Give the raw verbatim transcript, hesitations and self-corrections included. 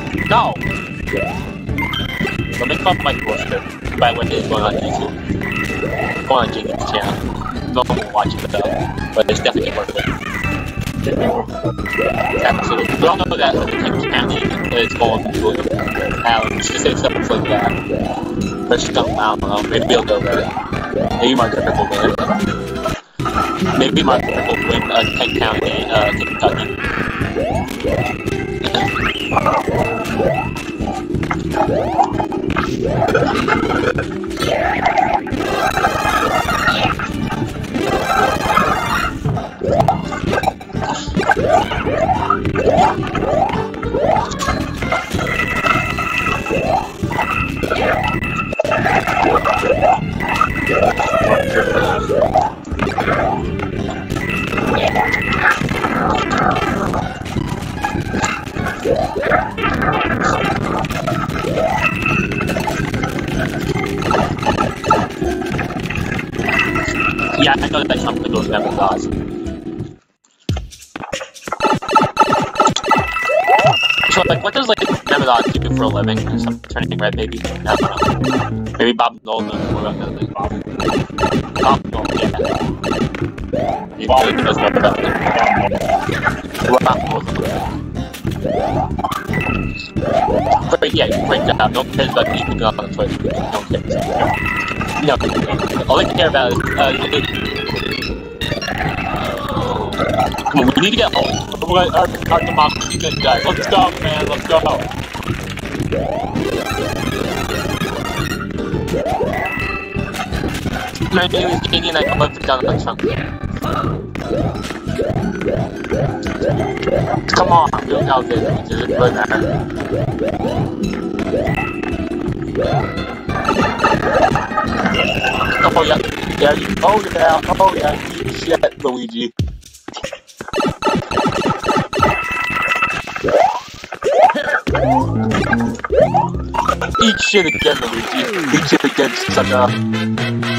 No! Don't make fun of my roster by when it's going on YouTube. Go on Jamie's channel. No one will watch it though, but it's definitely worth it. Absolutely. We all know that the county is going to have just say stuff like that. But some, I don't know, maybe he'll go there. Maybe Mark Kirk will win. Maybe Mark Kirk will win uh, Kent County, uh, Kentucky. Yeah, I know that something goes never does. So, like, what does, like, Nemesis do for a living? Or something turning red, maybe? I don't know. Maybe Bob Nolan knows more about that than Bob. Bob Nolan, yeah. He probably knows more about that than Bob Nolan. Great, yeah, great job. No one cares about keeping up on the choice. No one cares. No, all they care about is, uh, come on, we need to get home. Our, our democracy is gonna die. Let's go, man, let's go. My name is J D and I vote for Donald Trump. Come on, we don't know this, which is a good matter. Oh yeah, yeah, you, oh yeah, oh yeah, you shit, Luigi. Eat shit again, Luigi. Eat shit again, sucker.